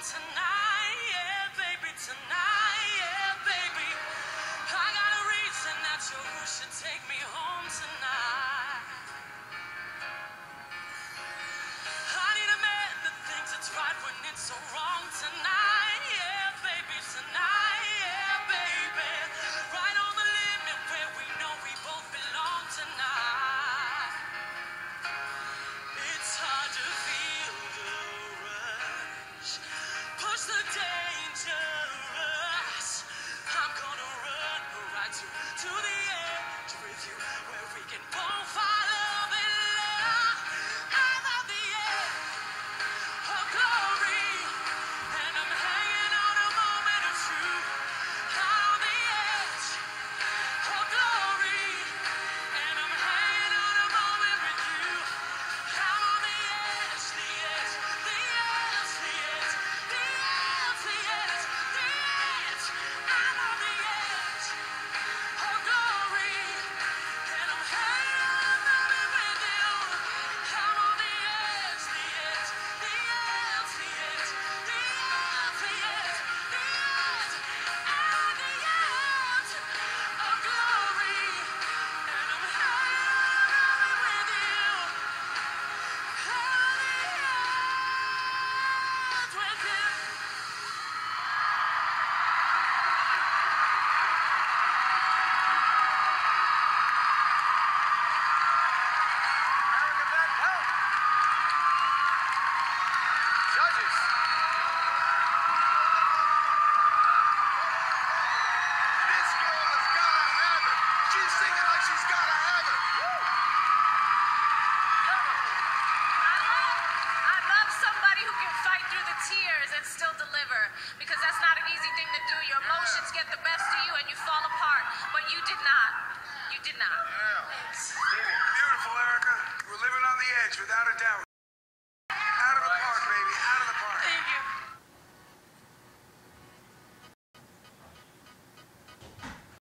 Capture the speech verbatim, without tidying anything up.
tonight, yeah, baby, tonight, yeah, baby. I got a reason that you should take me home tonight. I need a man that thinks it's right when it's so wrong tonight, yeah, baby, tonight, yeah, baby. Right on the limit where we know we both belong tonight. It's hard to feel the rush, push the dangerous. I'm gonna run right to, to the edge with you, where we can both fall love and love. I'm on the edge of glory, and I'm hanging on a moment of truth. I'm on the edge of glory, and I'm hanging on a moment with you. I'm on the edge, the edge, the edge, the edge, the edge, the edge, the edge. I'm on the edge of glory, and I'm hanging on a moment with you. I'm on the edge, the edge, the edge, the edge, the edge, the edge, the edge. I'm on the edge of glory, and I'm hanging on a moment with you. Judges. This girl has gotta have it. She's singing like she's gotta have it. I love somebody who can fight through the tears and still deliver, because that's not an easy thing to do. Your emotions get the best of you and you fall apart, but you did not. You did not. Yeah. Beautiful, Erica. We're living on the edge, without a doubt.